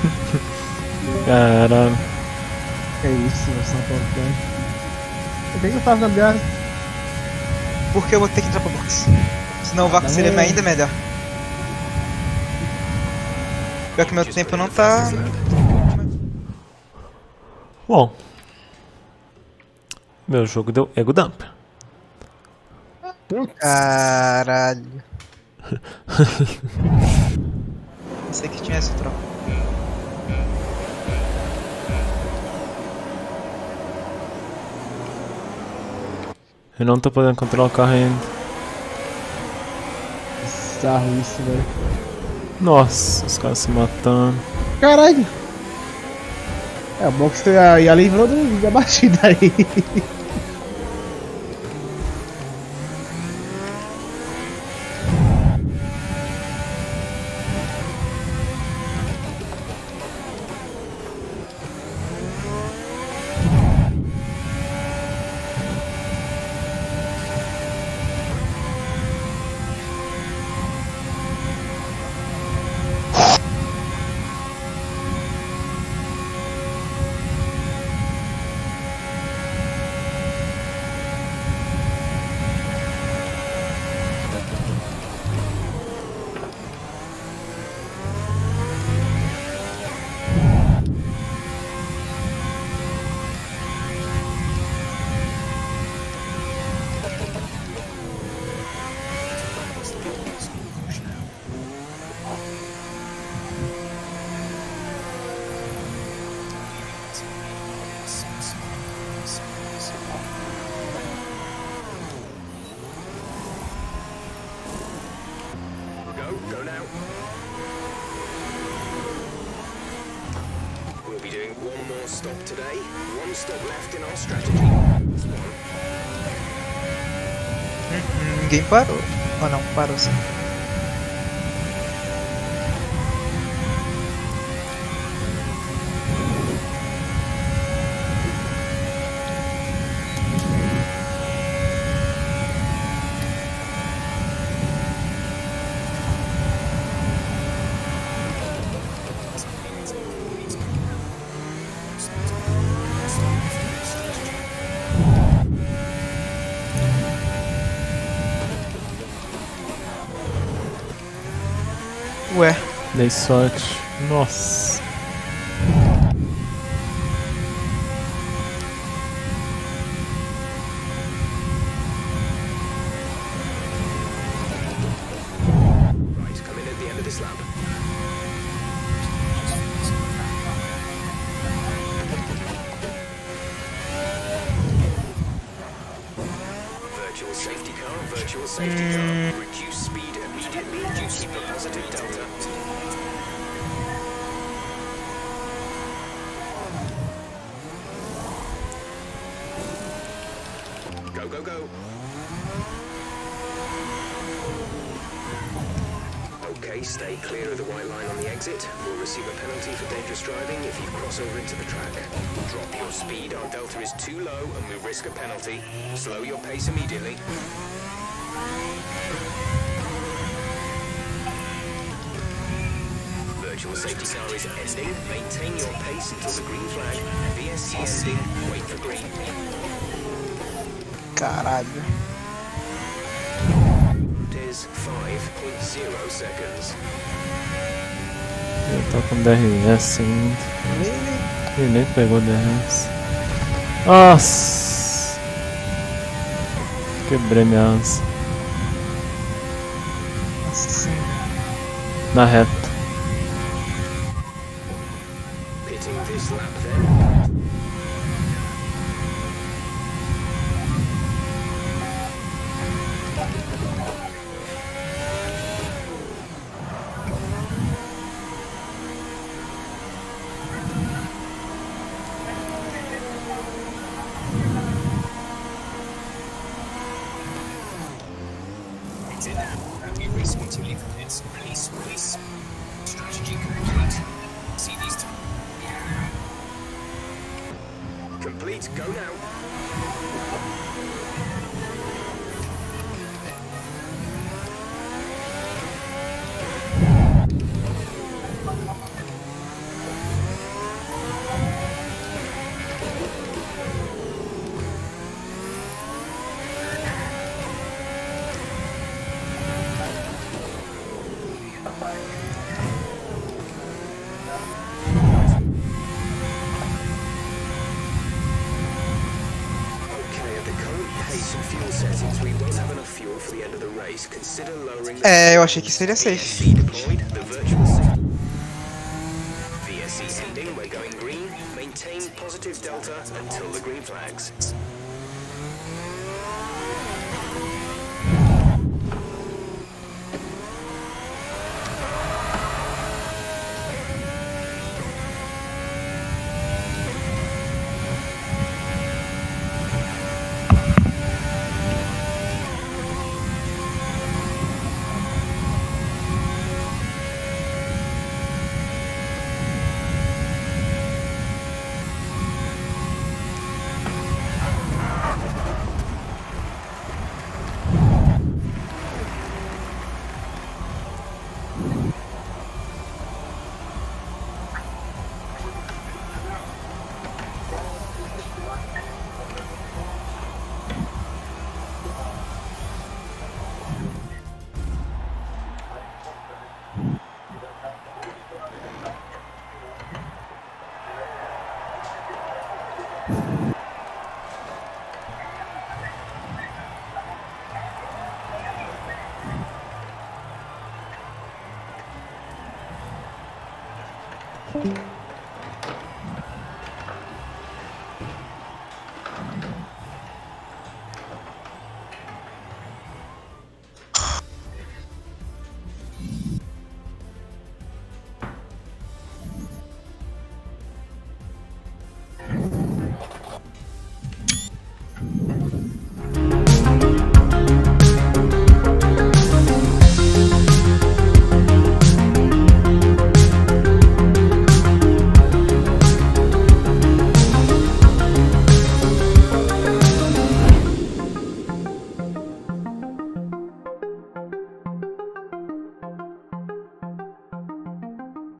Caralho. Que isso, São Paulo tem. Por que eu faço gambiarra? Porque eu vou ter que entrar pro box. Senão o vácuo seria ainda melhor. Pior que meu tempo não tá... Bom. Meu jogo deu ego dump. Caralho. Pensei que tinha essa troca. Eu não tô podendo controlar o carro ainda. Bizarro isso, velho. Nossa, os caras se matando. Caralho! É, o box foi a livrou da batida aí. Go now. We'll be doing one more stop today. One stop left in our strategy. Ninguém parou. Ou não, parou sim. Ué. Dei sorte. Nossa. Right, come in at the end of this lap. Virtual safety car, virtual safety car. Reduce speed immediately due to the positive delta. Go, go, go. Okay, stay clear of the white line on the exit. We'll receive a penalty for dangerous driving if you cross over into the track. Drop your speed, our delta is too low and we risk a penalty. Slow your pace immediately. Virtual safety car is ending. Maintain your pace until the green flag. VSC ending. Wait for green. Caralho. It is 5.0 seconds. Eu tô com DRS ainda. Ele nem pegou DRS. Nossa! Quebrei minha asa. Na reta. Pitting this lap then. Release. Strategy complete. See these two. Complete, go now. for the end of the race, consider lowering the É, eu achei que seria safe. VSC deployed, the virtual VSC ending, we're going green. Maintain positive delta until the green flags.